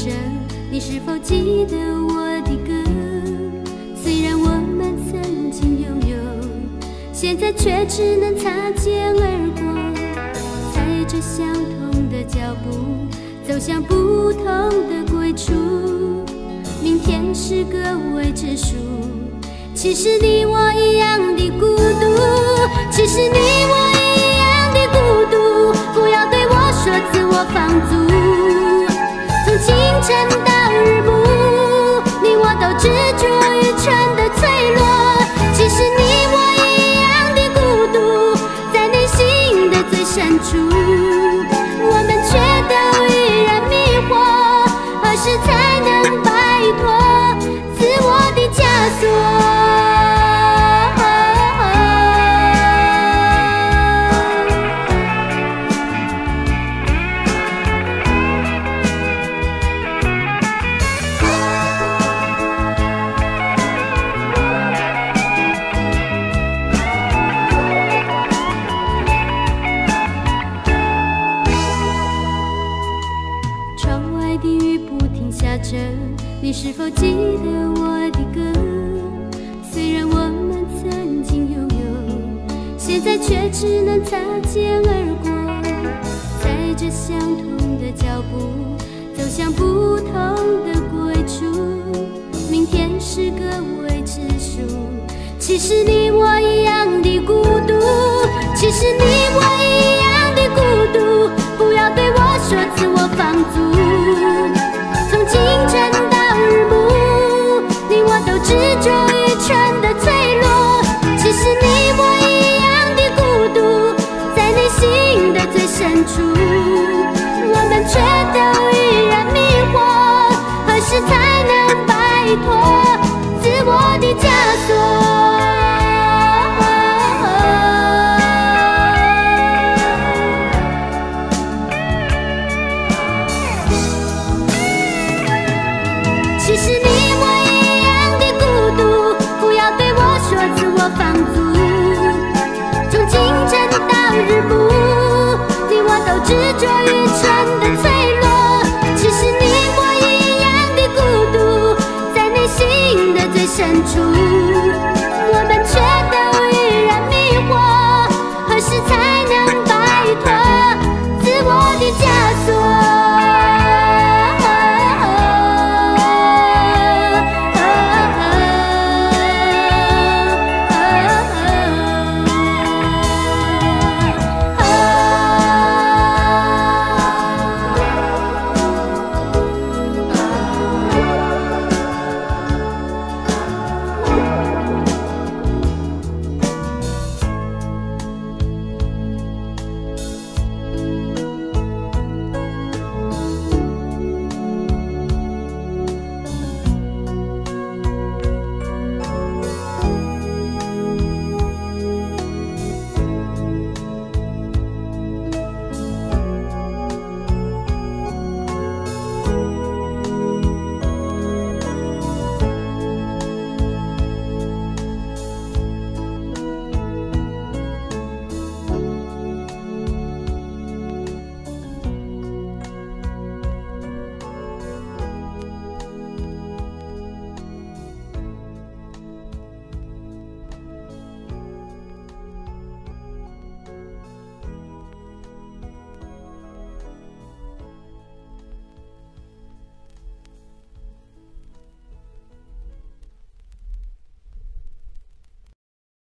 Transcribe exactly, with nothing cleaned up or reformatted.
着，你是否记得我的歌？虽然我们曾经拥有，现在却只能擦肩而过。踩着相同的脚步，走向不同的归处。明天是个未知数，其实你我一样的孤独。其实你我一样的孤独，不要对我说自我放逐。从清晨到日暮，你我都执着于春的脆弱。其实你我一样的孤独，在内心的最深处，我们却都依然迷惑。何时才能摆脱自我的枷锁？你是否记得我的歌？虽然我们曾经拥有，现在却只能擦肩而过。踩着相同的脚步，走向不同的归处。明天是个未知数，其实你我一样的孤独。其实你我一样的孤独，不要对我说自我放逐。从清晨到日暮，你我都执着于春的脆弱。其实你我一样的孤独，在内心的最深处，我们却都依然迷惑。何时才能摆脱自我的枷锁？其实你我一样的孤独，不要对我说自我放逐。从清晨到日暮，你我都执着于春的脆弱。其实你我一样的孤独，在内心的最深处。